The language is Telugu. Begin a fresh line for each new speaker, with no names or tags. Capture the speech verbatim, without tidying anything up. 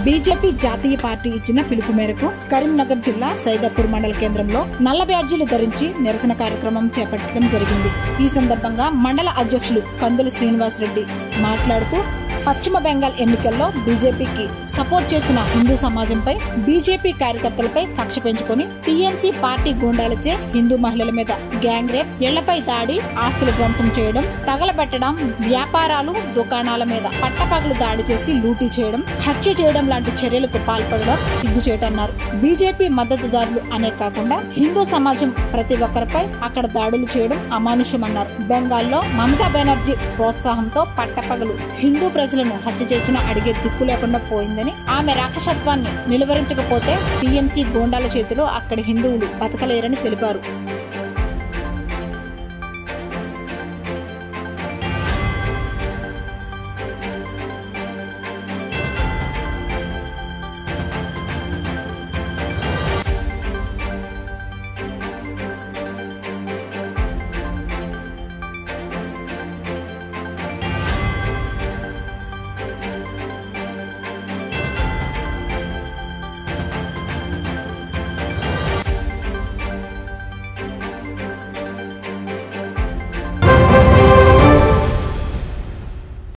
బీజేపీ జాతీయ పార్టీ ఇచ్చిన పిలుపు మేరకు కరీంనగర్ జిల్లా సైదాపూర్ మండల కేంద్రంలో నల్ల బ్యాడ్జీలు ధరించి నిరసన కార్యక్రమం చేపట్టడం జరిగింది. ఈ సందర్భంగా మండల అధ్యక్షులు కందుల శ్రీనివాస్ రెడ్డి మాట్లాడుతూ పశ్చిమ బెంగాల్ ఎన్నికల్లో బీజేపీకి సపోర్ట్ చేసిన హిందూ సమాజంపై బీజేపీ కార్యకర్తలపై కక్ష పెంచుకుని టీఎంసీ పార్టీ గూండాలచే హిందూ మహిళల మీద గ్యాంగ్ రేప్, ఇళ్లపై దాడి, ఆస్తుల ధ్వంసం చేయడం, తగలబెట్టడం, వ్యాపారాలు, దుకాణాల మీద పట్టపగలు దాడి చేసి లూటీ చేయడం, హత్య చేయడం లాంటి చర్యలకు పాల్పడడం సిగ్గుచేటన్నారు. బీజేపీ మద్దతుదారులు అనే కాకుండా హిందూ సమాజం ప్రతి ఒక్కరిపై అక్కడ దాడులు చేయడం అమానుష్యమన్నారు. బెంగాల్లో మమతా బెనర్జీ ప్రోత్సాహంతో పట్టపగలు హిందూ ప్రజలను హత్య చేసిన అడిగే దిక్కు లేకుండా పోయిందని, ఆమె రాక్షసత్వాన్ని నిలువరించకపోతే టీఎంసీ గూండాల చేతిలో అక్కడి హిందువులు బతకలేరని తెలిపారు.